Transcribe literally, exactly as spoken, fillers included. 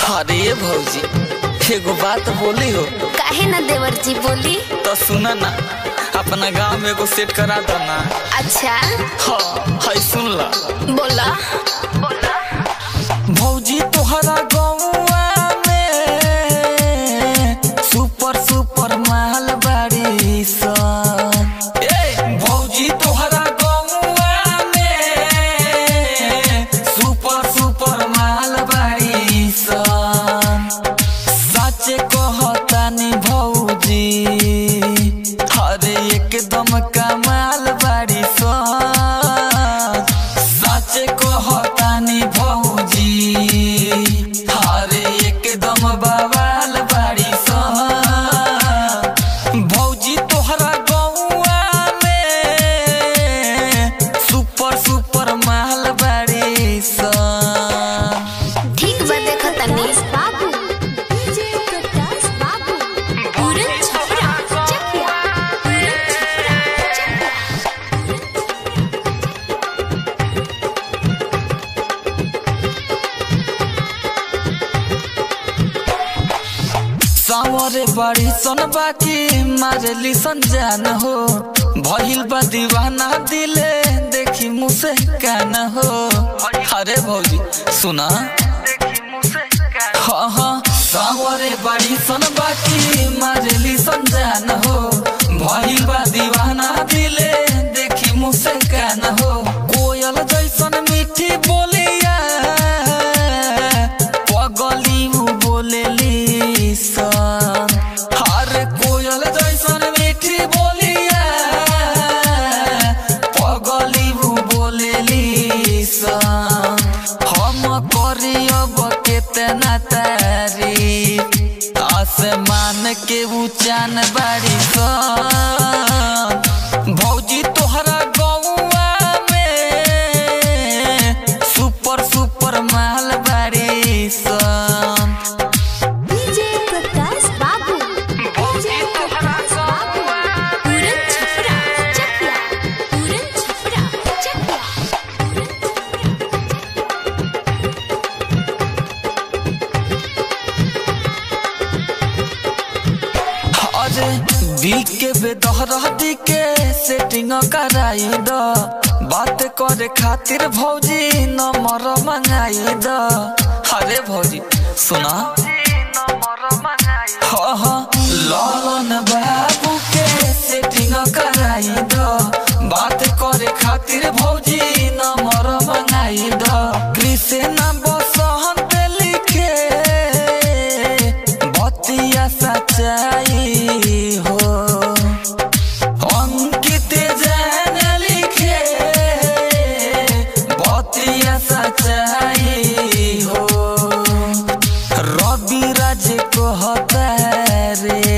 अरे भौजी एगो बात बोली हो। काहे ना देवर जी बोली। तो सुना ना, अपना गांव में एगो सेट करा दो ना। अच्छा हाँ हाय सुन ला। बोला बोला। भौजी तोहरा गौवा में सुपर सुपर माल बाड़ी सन। ए भौजी तोहरा गौवा में सुपर सुपर माल बाड़ी सन। सच कहतानी भौजी अरे एकदम कमाल बाड़ी सन। सच कहतानी भौजी अरे एकदम बवाल बाड़ी सन। भौजी तोहरा गौवा में सुपर सुपर माल बाड़ी सन। ठीक बा देखो तनी बाबू डीजे प्रकाश बाबू पूरन छपरा चकिया पूरन सावरे बड़ी सन बाकी मारली सन जान हो। भइल बा दीवाना दिले देखी मुझसे कान हो। अरे भौजी सुना हाँ हाँ सावरे बड़ी सन बाकी मारली सन जान हो। भइल बा दीवाना दिले देखी मुझसे कान हो। कोयल जैसन मीठी बोलिया पगली बोलेली सन। हर कोयल जैसन मीठी बोलिया पगली बोलेली सन। हम करी अब केतना तारीफ आसमान के ऊंचान बाड़ी सन। भौजी तोहरा गौवा में सुपर सुपर माल बाड़ी सन। डीजे प्रकाश बाबू डीजे प्रकाश बाबू पूरन छपरा चकिया पूरन छपरा चकिया। अरे दिल के बेदहरा दी के सेटिंग कराई द। बात करे खातिर भौजी नंबर मंगाई द। अरे भौजी सुना हाँ हाँ लालन बाबू के सेटिंग कराई द। बात करे खातिर भौजी नंबर मंगाई द। कृष्णा बसंत लिखे बतिया सच्चाई हो। अंकित जैन लिखे बतिया सच्चाई हो। रवि राज कहता रे